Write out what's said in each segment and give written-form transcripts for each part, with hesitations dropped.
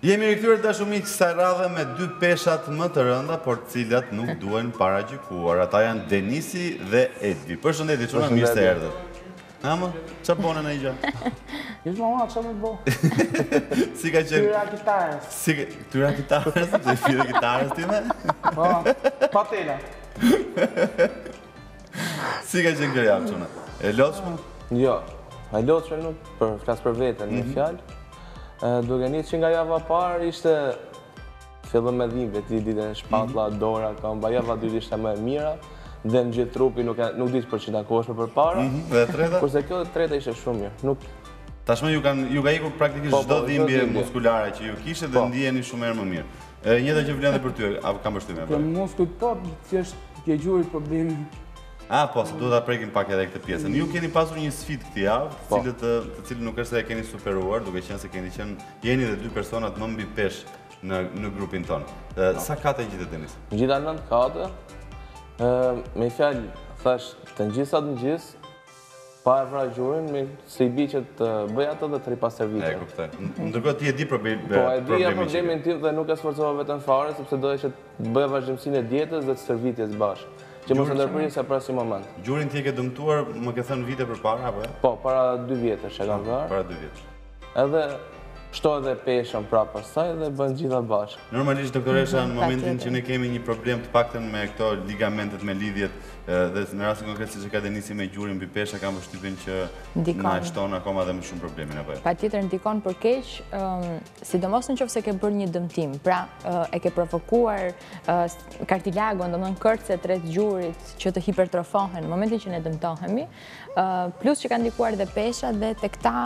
Jemi rikthyer dashumik kësaj radhe me dy peshat më të rënda, por të cilat nuk duhen paragjykuar. Ata janë Denisi dhe Edvi. Përshëndetje, çuna, mirë se erdhët. Ama, ç'a bone në gjë? Ish mama, ç'a më bo? Si ka qenë? Tyra kitarës. Tyra kitarës, të fillë kitarës ti me? Po, patela. Si ka qenë kjo javë, çuna? E lodhshme? Jo, e lodhshme nuk, flas për veten në fjalë. Duke njësë që nga java parë ishte fillim me dhimbje, ti ditën shpatlla, dora, këmba, java dytë ishte më e mira, dhe në gjithë trupi nuk ditë për që ta kohëshme për para. Dhe treta? Kurse kjo treta ishte shumë mirë. Tashmë ju ka ikur praktikisht çdo dhimbje muskulare që ju kishte dhe ndiheni shumë herë më mirë. Njëta që vlen edhe për ty, apo kam përshtypjen? Për muskuj po, thjesht ke gjuri problemi. Po, se duhet ta prekim pak edhe këtë pjesën. Ju keni pasur një sfidë këtë javë, të cilën nuk është se e keni superuar, duke qenë se jeni dhe dy personat më mbi peshë në grupin tonë. Sa kate gjithë Denis? Gjitha 9 kate. Me fjalë, thash, të ngjisat në gjisë, pa e vra gjurin, se i bi që të bëj atë dhe të ripas servite. E, kuptoj. Ndërkohë ti e di problemin që Po, e dija problemin tim dhe nuk e sforcova vetëm fare, sepse doja që të bëja vazhdimsinë e dietës dhe të servitjes bashkë. Që mos e ndërpërin se pra si moment. Gjurin ti e ke dëmtuar, më ke thënë vite përpara apo? Po, para 2 vjetësh e kam vrarë. Para 2 vjetësh. Edhe shto edhe peshën prapë pastaj dhe bën gjitha bashkë. Normalisht doktoresha në momentin që ne kemi një problem të paktën me këto ligamentet me lidhjet dhe në rastin konkret siç e ka Denisi me gjurin mbi peshë, kam përshtypjen që na shton akoma dhe më shumë problemin apo jo. Patjetër ndikon për keq, sidomos nëse ke bërë një dëmtim, pra e ke provokuar kartilagon, domethënë kërcet rreth gjurit që të hipertrofohen në momentin që ne dëmtohemi, plus që ka ndikuar dhe pesha dhe tek ta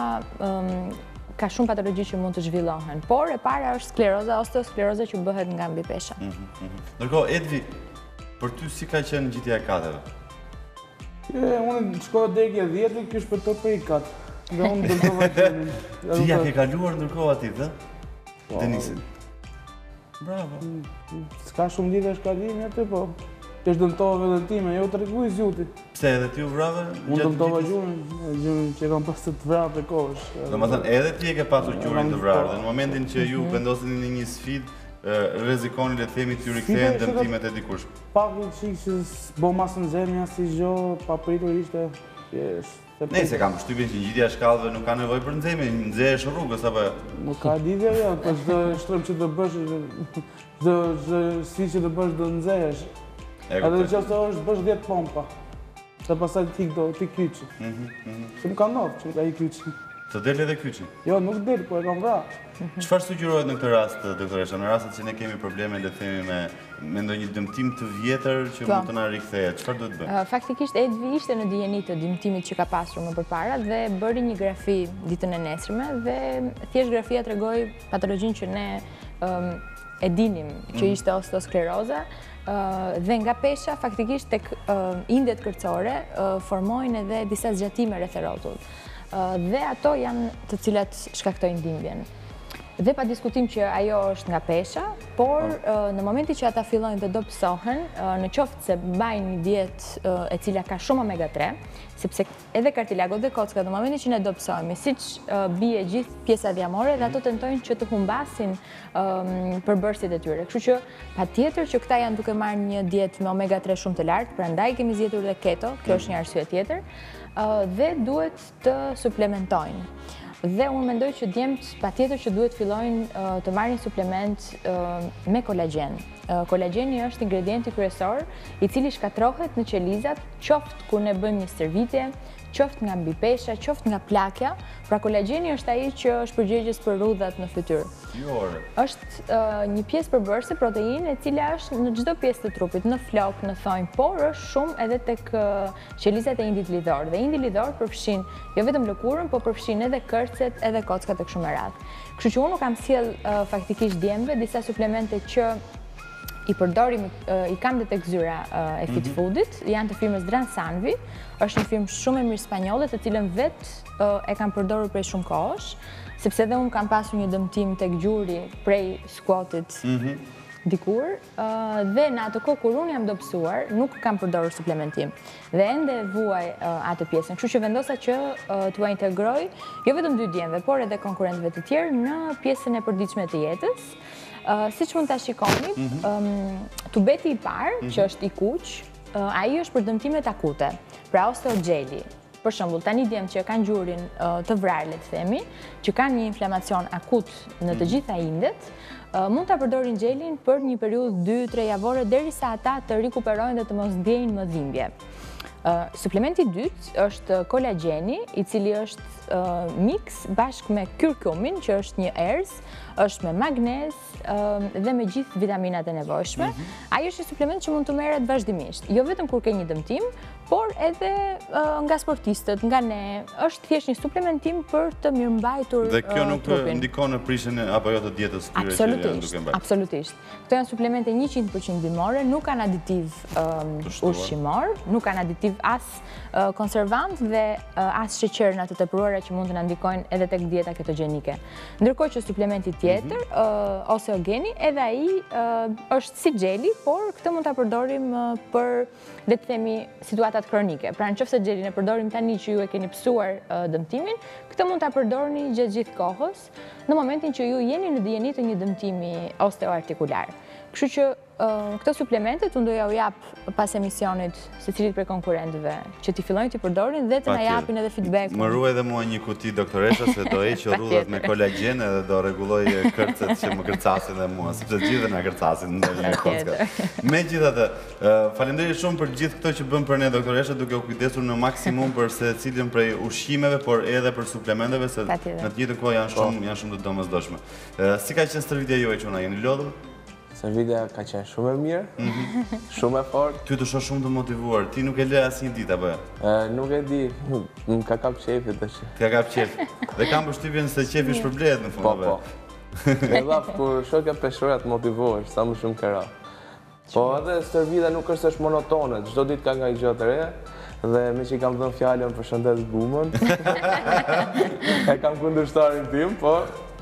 ka shumë patologji që mund të zhvillohen, por e para është skleroza, osteoskleroza që bëhet nga mbi pesha. Ndërkohë, Edvi, për ty si ka qenë ngjitja e kateve? Unë shkova deri 10, ky shpërtoi për i kat. Dhe unë dëmtova gjurin. Ti ja ke kaluar ndërkohë aty, dhe? Denisin. Bravo. S'ka shumë lidhje shkallimi aty, po. Të dëmtova vetën time, jo të rreguj zjutit. Pse edhe ti u vrave? Unë dëmtova gjurin që kam pas të vrarë për kohësh. Domethënë, edhe ti e ke pasur gjurin të vrarë, dhe në momentin që ju vendoseni në një sfidë, rrezikoni le të themi t'ju rikthehen dëmtimet e dikush. Pak çik që bo masë në zemja si gjë, pa pritur ishte. Nëse kam përshtypjen që ngjitja e shkallëve nuk ka nevojë për nxemje, nxehesh rrugës apo? Nuk ka lidhje jo, po çdo shtrëm që të bësh, çdo si që të bësh do nxehesh. Edhe që është bësh 10 pompa, dhe pasaj ti kyçi. Që më ka ndodhur që ka i kyçi. Të del edhe kyçi? Jo, nuk del, po e kam vrarë. Çfarë sugjerohet në këtë rast, doktoresha, në rastet që ne kemi probleme, le të themi me ndonjë dëmtim të vjetër që mund të na rikthehet, çfarë duhet bëjmë? Faktikisht Edvi ishte në dijeni të dëmtimit që ka pasur më përpara dhe bëri një grafi ditën e nesërme dhe thjesht grafia tregoi patologjinë që ne e dinim që ishte osteoskleroza. Dhe nga pesha, faktikisht tek indet kërcore formojnë edhe disa zgjatime rreth e rrotullt. Dhe ato janë të cilat shkaktojnë dhimbjen. Dhe pa diskutim që ajo është nga pesha, por në momentin që ata fillojnë dhe dobësohen, në qoftë se mbajnë një dietë e cila ka shumë omega 3, sepse edhe kartilago dhe kocka në momentin që ne dobësohemi, siç bie gjithë pjesa dhjamore, dhe ato tentojnë që të humbasin përbërësit e tyre. Kështu që patjetër që këta janë duke marrë një dietë me omega 3 shumë të lartë, prandaj kemi zgjedhur dhe keto, kjo është një arsye tjetër, dhe duhet të suplementojnë. Dhe unë mendoj që djemët patjetër që duhet fillojnë të marrin suplement me kolagjen. Kolagjeni është ingredienti kryesor i cili shkatrohet në qelizat, qoftë kur ne bëjmë një stërvitje, qoftë nga mbi pesha, qoftë nga plakja. Pra kolagjeni është ai që është përgjegjës për rrudhat në fytyrë. Është një pjesë përbërëse proteinë e cila është në çdo pjesë të trupit, në flok, në thonjë, por është shumë edhe tek qelizat e indit lidhor. Dhe indi lidhor përfshin jo vetëm lëkurën, por përfshin edhe kërcet, edhe kockat e kështu me radhë. Kështu që unë kam sjell faktikisht djemve disa suplemente që i përdorim, i kam dhe tek zyra e Fit Foodit, janë të firmës Dransanvi, është një firmë shumë e mirë spanjolle, të cilën vetë e kam përdorur prej shumë kohësh, sepse edhe unë kam pasur një dëmtim tek gjuri prej squatit dikur, dhe në atë kohë kur unë jam dobësuar, nuk kam përdorur suplementim. Dhe ende vuaj atë pjesën. Kështu që vendosa që t'ua integroj, jo vetëm dy djemve, por edhe konkurrentëve të tjerë në pjesën e përditshme të jetës. Siç mund ta shikoni, tubeti i parë, që është i kuq, ai është për dëmtimet akute. Pra osteogjeli. Për shembull, tani djemt që kanë gjurin të vrarë, le të themi, që kanë një inflamacion akut në të gjitha indet, mund ta përdorin gjelin për një periudhë 2-3 javore derisa ata të rikuperojnë dhe të mos ndjejnë më dhimbje. Suplementi i dytë është kolagjeni, i cili është mix bashkë me kurkumin, që është një erz, është me magnez dhe me gjithë vitaminat e nevojshme. Ai është një suplement që mund të merret vazhdimisht, jo vetëm kur ke një dëmtim, por edhe nga sportistët, nga ne, është thjesht një suplementim për të mirëmbajtur trupin. Dhe kjo nuk ndikon në prishjen apo jo të dietës tyre që janë duke mbajtur. Absolutisht. Këto janë suplemente 100% ndihmore, nuk kanë aditiv ushqimor, nuk kanë aditiv as konservant dhe as sheqer në të tepruara që mund të na ndikojnë edhe tek dieta ketogjenike. Ndërkohë që suplementi tjetër, osteogeni, edhe ai është si gjeli, por këtë mund ta përdorim për, le të themi, situatat kronike. Pra nëse gjelin e përdorim tani që ju e keni psuar dëmtimin, këtë mund ta përdorni gjatë gjithë kohës, në momentin që ju jeni në dijeni të një dëmtimi osteoartikular. Kështu që këto suplemente unë doja u jap pas emisionit secilit prej konkurrentëve që ti fillojnë t'i përdorin dhe të na japin edhe feedback. Më ruaj edhe mua një kuti doktoresha se do heq rrudhat me kolagjen edhe do rregulloj kërcet që më kërcasin dhe mua, sepse gjithë na kërcasin në një kockë. Megjithatë, faleminderit shumë për gjithë këto që bën për ne doktoresha, duke u kujdesur në maksimum për secilin prej ushqimeve, por edhe për suplementeve, se në të njëjtën kohë janë shumë të domosdoshme. Si ka qenë stërvitja juaj çuna, jeni lodhur? Stërvitja ka qenë shumë e mirë, shumë e fortë. Ty të shoh shumë të motivuar, ti nuk e le asnjë ditë apo jo? Nuk e di, më ka kap qefi tash. Ka kap qef. Dhe kam përshtypjen se qefi shpërblehet në fund. Po. E dhaf, kur shoh ka peshora të motivohesh, sa më shumë këra. Po edhe stërvitja nuk është monotone, çdo ditë ka nga gjë të re. Dhe me që i kam dhënë fjallën për shëndet Gumën, e kam kundërshtarin tim, po...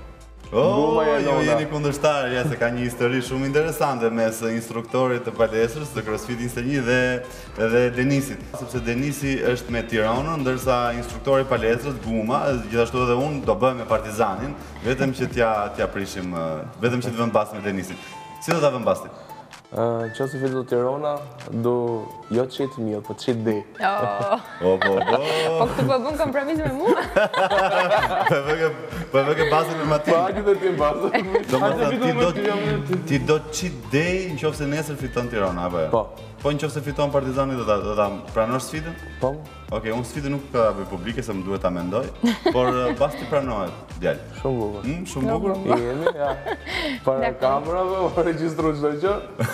Ju jeni kundërshtar, se ka një histori shumë interesante mes instruktorit të palestrës, të CrossFit 21 dhe Denisit. Sepse Denisi është me Tiranën, ndërsa instruktori palestrës, Guma, gjithashtu edhe unë, do bëhem me Partizanin, vetëm që t'ja prishim, vetëm që të vëm bas me Denisin. Si do t'a vëm basti? Qëse fitu Tirana, do jo cheat meal, po cheat day. Po këtu po bën kompromis me mua? Po e vëke bazën me Matin. Po hajde dhe ti bazën. Ti do cheat day në qofë se nesër fiton Tirana, apo jo? Po. Po në qofë se fiton Partizani, do ta pranosh sfidën? Po. Oke, unë sfidën nuk ka bëj publike, se më duhet ta mendoj, por bas ti pranohet, djallë. Shumë bukur. Shumë bukur? I jemi, ja. Para kamerave, o registru qdo gjë.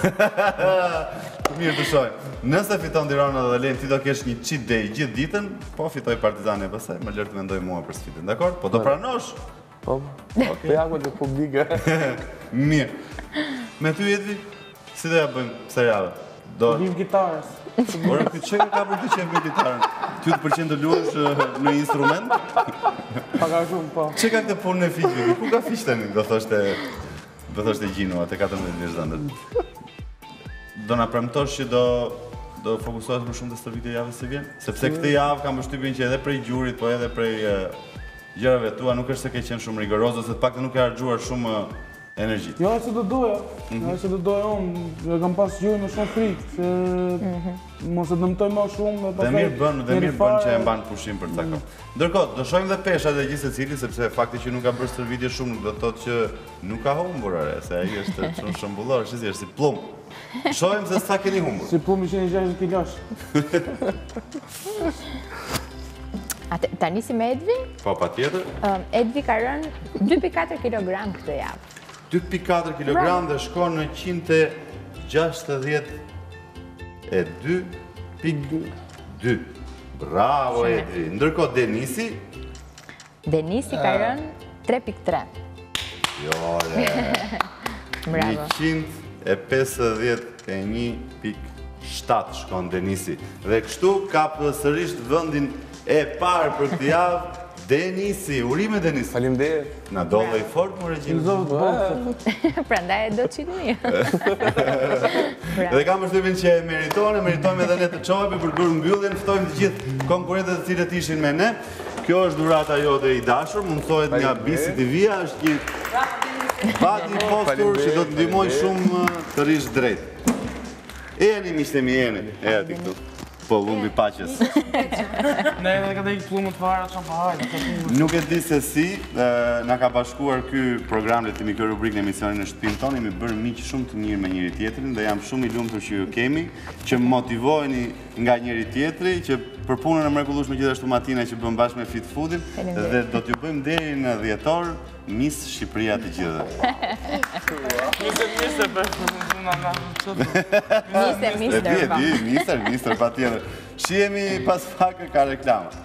Mirë të shojmë. Nëse fiton Tirana dhe lejmë, ti do kesh një cheat day gjithë ditën, po fitoj Partizani e pasaj, më lërë të mendoj mua për sfidën, dakor? Po do pranosh? Po, po jako të publike. Mirë. Me ty, Edvi, si do ja bëjmë kësaj javë? Vim gitarës. Por ti çka ka për të qenë me gitarën? Ty të pëlqen të luash në instrument? Paka shumë, po. Çka ka këtë punë e fiqit? Ku ka fiq tani? Do thoshte Gjino atë 14 vjeç zëndër. Do na premtosh që do fokusohesh më shumë te stërvitja javës së vjen? Sepse këtë javë kam përshtypjen që edhe prej gjurit, po edhe prej gjërave tua nuk është se ke qenë shumë rigoroz, ose të paktën nuk e harxuar shumë energji. Jo, se do doja. Jo, se do doja unë. E kam pas gjurë me shumë frikë, se mos e dëmtoj më shumë. Dhe mirë bën që e mban pushim për ca kohë. Ndërkohë, do shohim dhe peshat e gjithë secili, sepse fakti që nuk ka bërë stërvitje shumë nuk do të thotë që nuk ka humbur are, se ai është shumë shembullor, është si plumb. Shohim se sa keni humbur. Si plumb 160 kilosh. Tani si me Edvi? Po, patjetër. Edvi ka rënë 2.4 kg këtë javë. 2.4 kg dhe shkon në 162.2. Bravo, Edvi. Ndërkohë, Denisi? Denisi ka rënë 3.3. Jo, re. Bravo. 151.7 shkon Denisi. Dhe kështu kap sërish vëndin e parë për këtë javë Denisi, urime Denisi. Faleminderit. Na dolle i fort, më Regjinë. Zotë botë. Prandaj do të qitë mirë. Dhe kam përshtypjen që meritojmë edhe ne të çohemi për të bërë mbylljen, ftojmë të gjithë konkurrentët të cilët ishin me ne. Kjo është dhurata jote i dashur, mundsohet nga Bisi TV-a, është një bati i postur që do të ndihmoj shumë të rish drejt. Eni miqtemi, eni. E ati këtu. Po, lumbi paqes. Ne edhe ka dhe i plumët fara që pa hajtë. Nuk e di se si, na ka bashkuar ky program, le të themi ky rubrikë në emisionin në shtëpinë tonë, jemi bërë miq shumë të mirë me njëri tjetrin dhe jam shumë i lumtur që ju kemi, që motivoheni nga njëri tjetri, që për punën e mrekullueshme gjithashtu Matina që bën bashkë me Fit Foodin dhe do t'ju bëjmë deri në 10 orë Miss Shqipëria të gjithëve. Mister, Mister, patjetër. Shihemi pas pak ka reklama.